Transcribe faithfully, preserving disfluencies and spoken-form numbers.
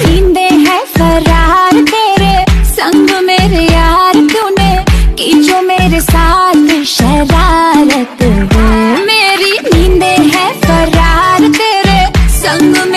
नींदे है फरार तेरे संग मेरे यार, तूने की जो मेरे साथ शरारत है। मेरी नींदे है फरार तेरे संग